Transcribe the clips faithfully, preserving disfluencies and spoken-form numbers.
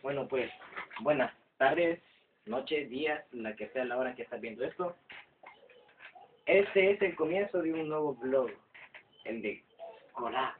Bueno, pues, buenas tardes, noches, días, la que sea la hora en que estás viendo esto. Este es el comienzo de un nuevo blog, el de Colax.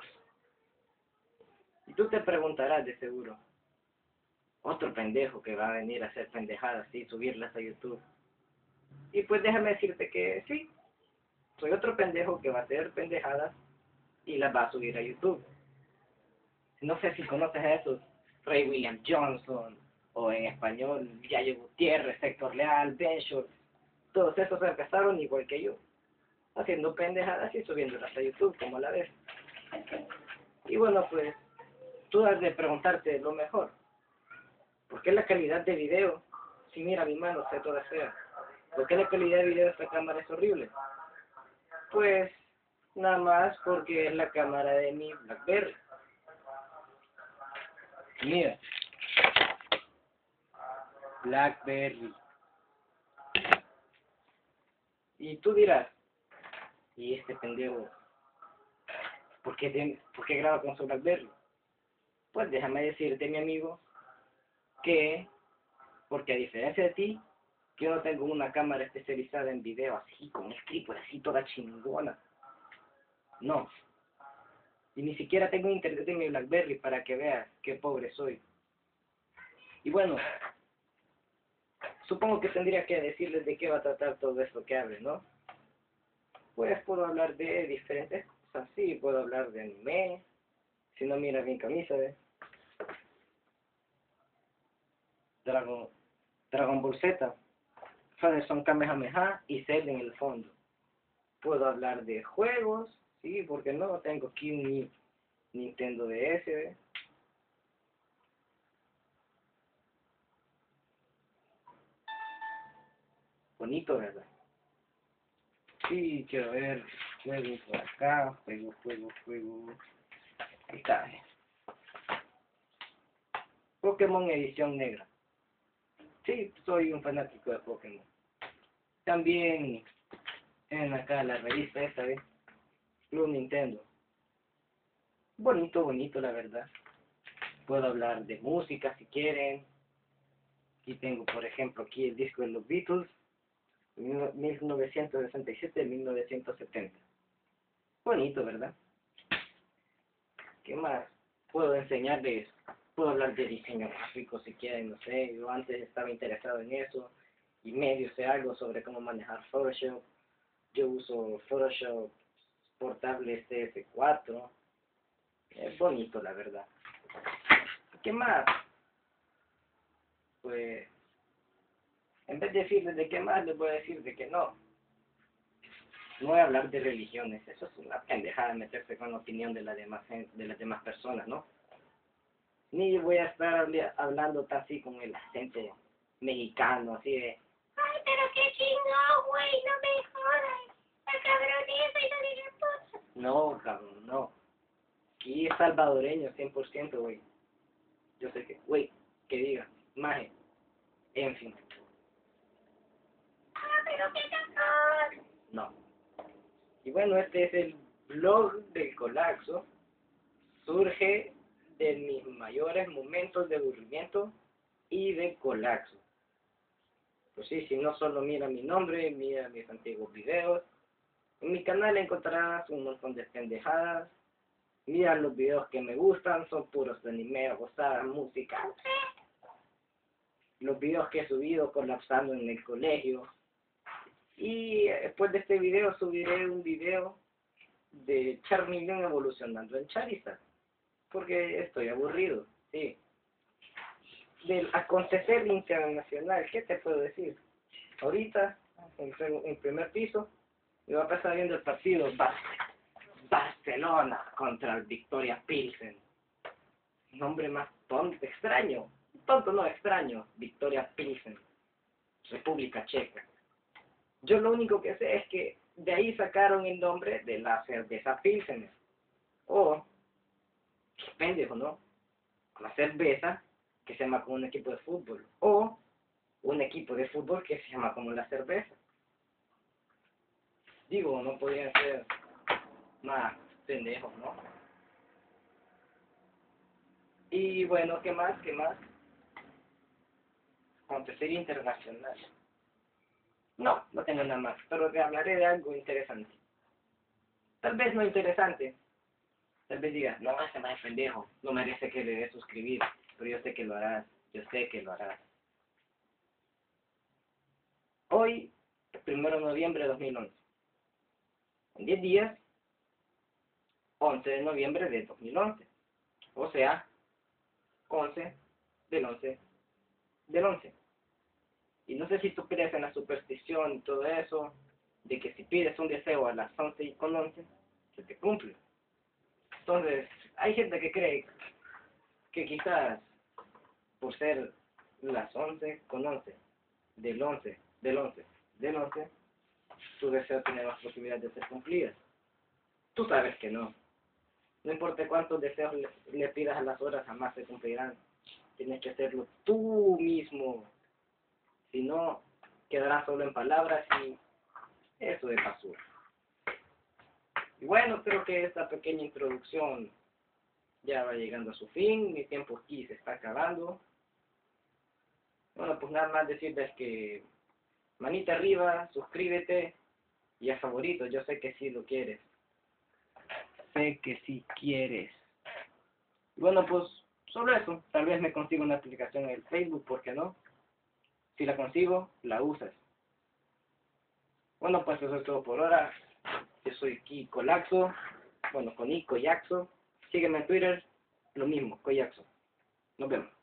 Y tú te preguntarás de seguro, otro pendejo que va a venir a hacer pendejadas y subirlas a YouTube. Y pues déjame decirte que sí, soy otro pendejo que va a hacer pendejadas y las va a subir a YouTube. No sé si conoces a esos Ray William Johnson, o en español, Yayo Gutiérrez, Héctor Leal, Ben Short. Todos esos empezaron igual que yo, haciendo pendejadas y subiéndolas a YouTube, como la ves. Y bueno, pues, tú has de preguntarte lo mejor. ¿Por qué la calidad de video? Si mira mi mano, está toda fea. ¿Por qué la calidad de video de esta cámara es horrible? Pues, nada más porque es la cámara de mi BlackBerry. Mira. BlackBerry. Y tú dirás, ¿y este pendejo por qué, te, por qué graba con su BlackBerry? Pues déjame decirte, mi amigo, que, porque a diferencia de ti, yo no tengo una cámara especializada en video así, con el clipper así toda chingona. No. Y ni siquiera tengo internet en mi BlackBerry para que veas qué pobre soy. Y bueno, supongo que tendría que decirles de qué va a tratar todo esto que hable, ¿no? Pues puedo hablar de diferentes cosas, sí, puedo hablar de anime, si no miras mi camisa, ¿ves? Dragon, Dragon Ball Z, son Kamehameha y Zelda en el fondo. Puedo hablar de juegos, sí, porque no tengo aquí mi Nintendo D S, ¿ves? Bonito, ¿verdad? Sí, quiero ver juegos por acá, juego, juego, juego. Ahí está. Pokémon edición negra. Sí, soy un fanático de Pokémon. También en acá la revista esta vez, Club Nintendo. Bonito, bonito, la verdad. Puedo hablar de música si quieren. Aquí tengo, por ejemplo, aquí el disco de los Beatles, mil novecientos sesenta y siete a mil novecientos setenta. Bonito, ¿verdad? ¿Qué más? Puedo enseñarles, puedo hablar de diseño gráfico si quieren, no sé. Yo antes estaba interesado en eso y medio sé algo sobre cómo manejar Photoshop. Yo uso Photoshop portable C S cuatro. Es bonito, la verdad. ¿Qué más? Pues, en vez de decirles de qué más, les voy a decir de que no. No voy a hablar de religiones, eso es una pendejada meterse con la opinión de, la demás, de las demás personas, ¿no? Ni voy a estar hablando así con el acento mexicano, así de... Ay, pero qué chingón, güey, no me jodas, la cabronesa y no digas puta. No, cabrón, no. Aquí es salvadoreño, cien por ciento, güey. Yo sé que, güey, que diga, maje, en fin. Ah, pero qué cabrón. No. Y bueno, este es el blog del colapso. Surge de mis mayores momentos de aburrimiento y de colapso. Pues sí, si no solo mira mi nombre, mira mis antiguos videos. En mi canal encontrarás un montón de pendejadas. Mira los videos que me gustan, son puros de anime, gozadas, música. Los videos que he subido colapsando en el colegio. Y después de este video subiré un video de Charmeleon evolucionando en Charizard. Porque estoy aburrido, sí. Del acontecer internacional, ¿qué te puedo decir? Ahorita, en, en primer piso, me va a pasar viendo el partido Bar Barcelona contra el Victoria Pilsen. Nombre más tonto, extraño. Tonto no, extraño. Victoria Pilsen. República Checa. Yo lo único que sé es que de ahí sacaron el nombre de la cerveza Pilsen. O, qué pendejo, ¿no? La cerveza que se llama como un equipo de fútbol. O un equipo de fútbol que se llama como la cerveza. Digo, no podrían ser más pendejos, ¿no? Y bueno, ¿qué más? ¿Qué más? acontecer internacional. No, no tengo nada más, pero te hablaré de algo interesante. Tal vez no interesante. Tal vez digas, no, ese más pendejo, no merece que le dé suscribir, pero yo sé que lo harás, yo sé que lo harás. Hoy, primero de noviembre de dos mil once. En diez días, once de noviembre de dos mil once. O sea, once del once del once. Y no sé si tú crees en la superstición y todo eso, de que si pides un deseo a las once y con once, se te cumple. Entonces, hay gente que cree que quizás por ser las once con once, del once, del once, del once, tu deseo tiene más posibilidades de ser cumplidas. Tú sabes que no. No importa cuántos deseos le, le pidas a las horas, jamás se cumplirán. Tienes que hacerlo tú mismo. Si no, quedará solo en palabras y eso es basura. Y bueno, creo que esta pequeña introducción ya va llegando a su fin. Mi tiempo aquí se está acabando. Bueno, pues nada más decirles que manita arriba, suscríbete y a favorito. Yo sé que sí lo quieres. Sé que sí quieres. Bueno, pues solo eso. Tal vez me consiga una aplicación en el Facebook, ¿por qué no? Si la consigo, la usas. Bueno, pues eso es todo por ahora. Yo soy Kiko Laxo. Bueno, con I, Coyaxo. Sígueme en Twitter. Lo mismo, Coyaxo. Nos vemos.